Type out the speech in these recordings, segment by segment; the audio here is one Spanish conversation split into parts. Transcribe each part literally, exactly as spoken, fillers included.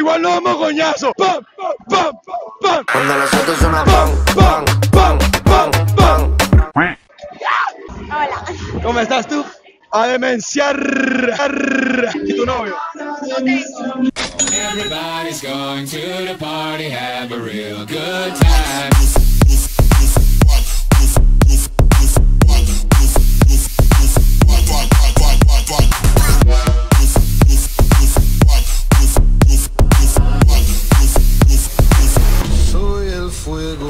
igual nos damos coñazo. ¡Pam, pam, pam, pam! Cuando los otros suena pam, pam, pam, pam, pam. Hola. ¿Cómo estás tú? A demenciar. ¿Y tu novio? No tengo. Everybody's going to the party, have a real good time. Soy el fuego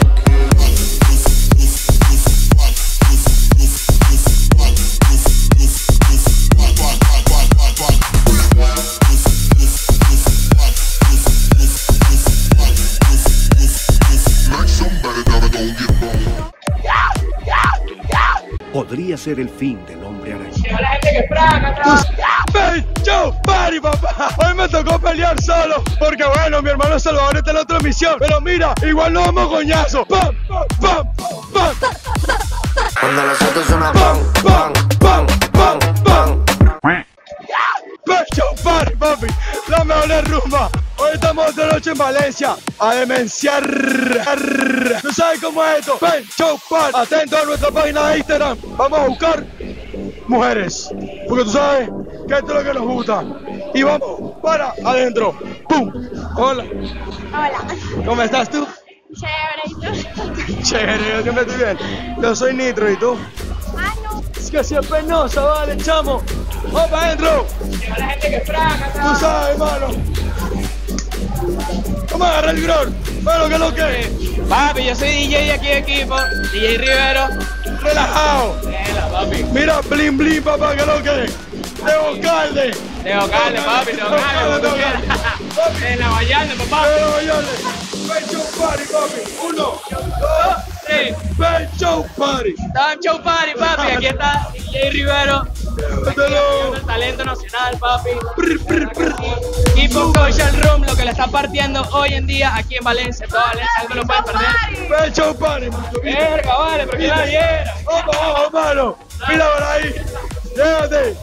podría ser el fin del hombre araña. La gente que fraga atrás. ¡Bencho Party, papá! Hoy me tocó pelear solo, porque bueno, mi hermano Salvador está en la otra misión. Pero mira, igual nos damos coñazo. ¡Pam, pam, pam, pam! cuando los otros suena pam, pam, pam, pam, pam. ¡Bencho Party, papi! La mejor rumba. Hoy estamos de noche en Valencia a demenciar. ¿Tú sabes cómo es esto? Bencho Party. Atento a nuestra página de Instagram. Vamos a buscar mujeres, porque tú sabes que esto es lo que nos gusta. Y vamos para adentro. ¡Pum! Hola. Hola. ¿Cómo estás tú? Chévere, ¿y tú? Chévere, yo siempre estoy bien. Yo soy Nitro, ¿y tú? Ah, no. Es que si es penosa, vale, chamo. ¡Vamos para adentro! La gente que fraga Tú atrás. sabes, hermano. Vamos a agarrar el gror. Bueno, ¿qué es lo que es? Papi, yo soy D J de aquí de equipo, D J Rivero. Relajado. Vela, papi. Mira, blin blin, papá, ¿qué es lo que es? Teo Calde. Teo Calde, papi, Teo Calde, como tú quieras. En la Vallarde, papá. Pero vayale. Bencho Party, papi. Uno, dos, Sí. Bencho Party. Estaba en Show Party, papi. Aquí está D J Rivero. Mételo. El talento nacional, papi. Prr, prr, prr. Equipo Social Room, lo que le está partiendo hoy en día aquí en Valencia. Toda Valencia, no me lo pueden perder. Bencho Party, macho. Verga, vale, pero que la viera. Vamos, vamos, hermano. Mira por ahí. Llévate.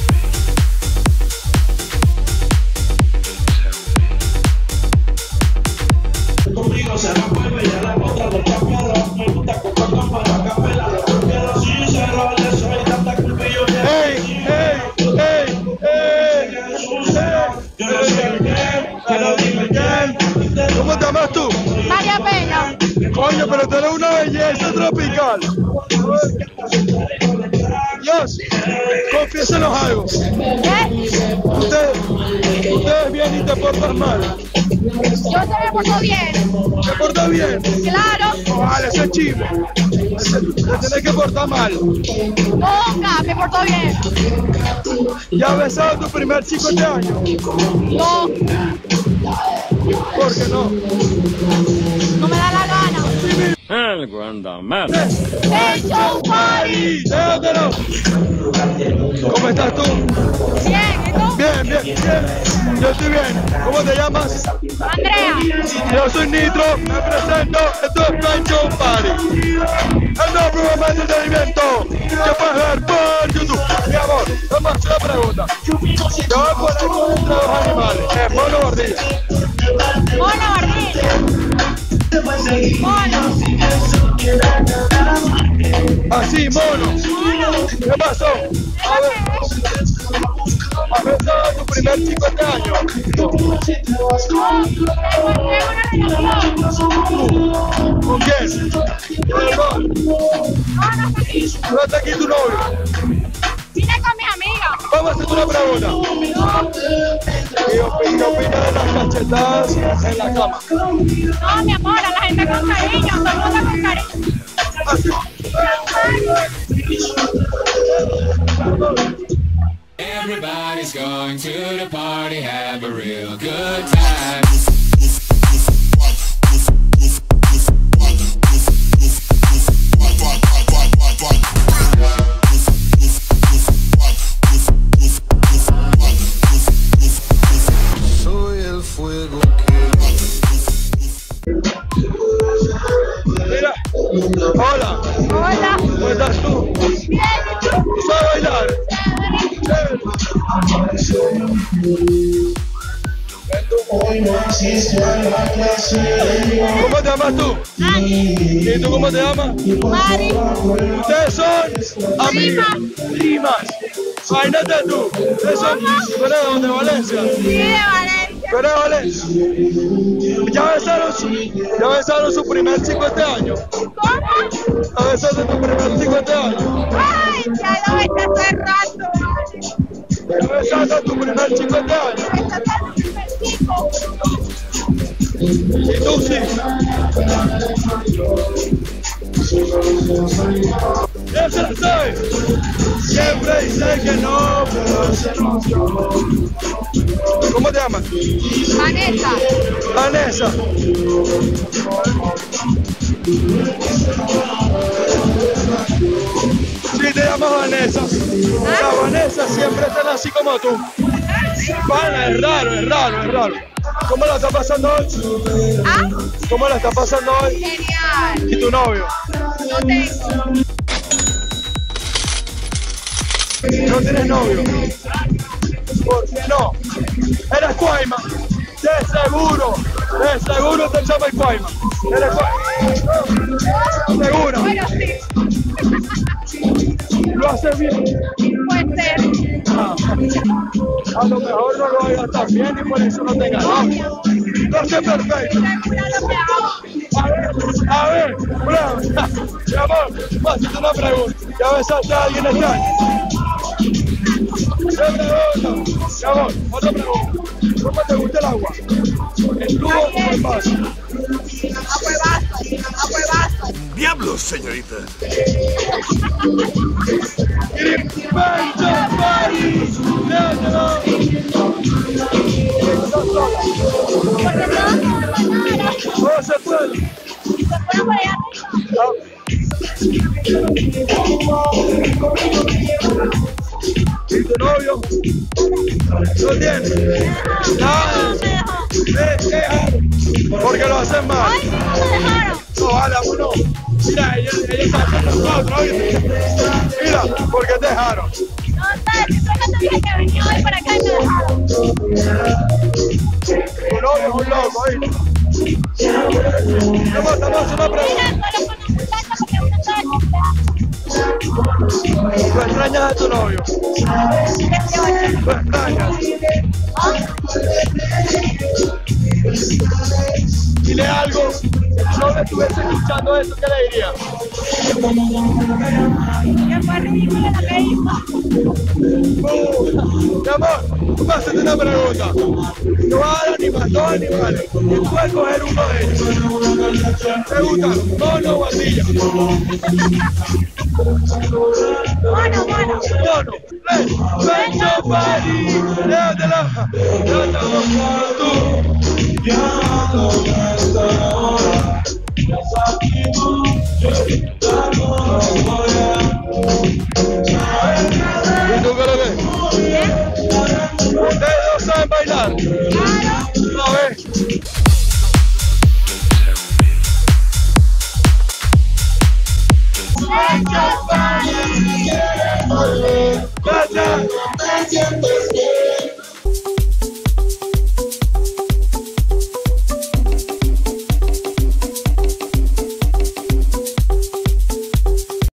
Conmigo se la mueve y a la otra le cambiará. Me gusta comprar cámara, capela, le cambiará. Si se lo le soy tanta culpa y yo ¡Ey, ey, ey, ey! yo no soy el que, pero dime quién. ¿Cómo te llamas tú? María Peña. Coño, pero tú eres una belleza tropical. Dios, confiésenos algo. ¿Qué? Ustedes, ustedes vienen y te portas mal. Yo te me porto bien. ¿Te portas bien? Claro. No vale, ese es chivo. Ese- Te tienes que portar mal. Nunca me porto bien. ¿Ya has besado a tu primer chico este año? No. ¿Por qué no? No me da la gana. Algo anda mal. Bencho Party. ¡Déjatelo! ¿Cómo estás tú? Bien, ¿y tú? Bien, bien, bien. Yo estoy bien. ¿Cómo te llamas? Andrea. Yo soy Nitro, me presento, esto es Bencho Party. El nuevo programa de entretenimiento que puedes ver por YouTube. Mi amor, vamos a hacer una pregunta. Yo voy a poner entre dos animales, es mono o ardilla. Mono, Ardilla. Mono. Así, mono. ¿Qué pasó? A ver, ¿has besado a tu primer chico este año? ¿Con quién? ¿Con el amor? ¿No está aquí tu novio? Vine con mis amigas. Vamos a hacerte una pregunta. ¿Qué opina, qué opina de las cachetadas en la cama? No, mi amor, a la gente con cariño. Todo el mundo con cariño. Así. Everybody's going to the party, have a real good time. Soy el fuego Mira. Hola. Hola. ¿Cómo estás tú? Bien, ¿y tú? ¿Sabes bailar? Chévere. ¿Cómo te llamas tú? ¿Y tú cómo te llamas? Mari. Ustedes son amigas, primas. Imagínate tú, ustedes son ¿tú eres de dónde? ¿Valencia? Sí, de Valencia. ¿Tú eres de Valencia? ¿Ya besaron su, ya besaron su primer cincuenta años? ¿Cómo? ¿Ya besaron tu primer cincuenta años? Ay, ya lo besé hace rato. ¿Ya besaron tu primer cincuenta años? Besaste a tu primer chico. ¿Y tú sí? ¿Ya se la sabe? Siempre dice que no, pero se nos dio. ¿Cómo te llamas? Vanessa. Vanessa. Sí, te llamas Vanessa. La Vanessa siempre están así como tú. Pana, es raro, es raro, es raro. ¿Cómo la está pasando hoy? ¿Ah? ¿Cómo la está pasando hoy? Genial. ¿Y tu novio? No tengo. ¿No tienes novio? ¿Por qué no? Eres Cuaima. De seguro. De seguro te llamas Cuaima. Eres Cuaima. ¿Seguro? Bueno, sí. ¿Lo haces bien? Puede ser. Ah, a lo mejor no lo hagas tan bien y por eso no tengas novio. Lo haces perfecto. Segura lo que hago. A ver, a ver, bravo. Mi amor, voy a hacerte una pregunta. ¿Ya besaste a alguien este año? ¿Qué pregunta? Mi amor, otra pregunta. ¿Cómo te gusta el agua? ¿En tubo o en vaso? A huevazo. A huevazo. ¡Diablos, señorita! ¡Pancho Party! ¡Léatelo! Porque todos somos bananas. ¿Cómo se puede? Se fueron por allá arriba. ¿Y tu novio? ¿No tiene? Nada. Eh, eh, porque lo hacen mal. Ay, no me dejaron. No, vale, uno. Mira, ella, ella está con nosotros, ¿oíste? Mira, ¿por qué te dejaron? No sé, simplemente dije que venía hoy para acá y me dejaron. Tu novio es un loco, ¿oíste? Vamos, vamos, una pregunta. Mira, solo con una muchacha porque uno está de cumpleaños. ¿Tú extrañas a tu novio? dieciocho. ¿Tú extrañas? Dile algo. Si tu novio estuviese escuchando eso, ¿qué le dirías? Que fue ridículo lo que hizo. Uh, mi amor, vamos a hacerte una pregunta. Te voy a dar animales, dos animales. Y tú vas a escoger uno de ellos. ¿Te gustan? ¿Mono o ardilla? Mono, mono. Mono. ¡Ven! ¡Pancho Party! ¡Léatela! ¡Léatela tú! ¿Y tú qué lo ves? ¿Ustedes dos saben bailar? Claro. A ver. Pancho Party quiere volver. ¡Vaya!